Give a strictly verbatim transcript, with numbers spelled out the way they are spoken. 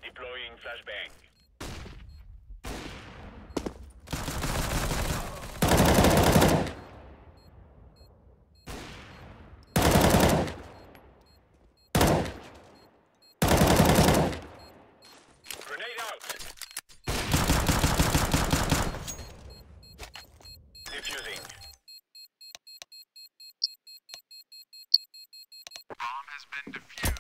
Deploying flashbang. Grenade out. Defusing. Bomb has been defused.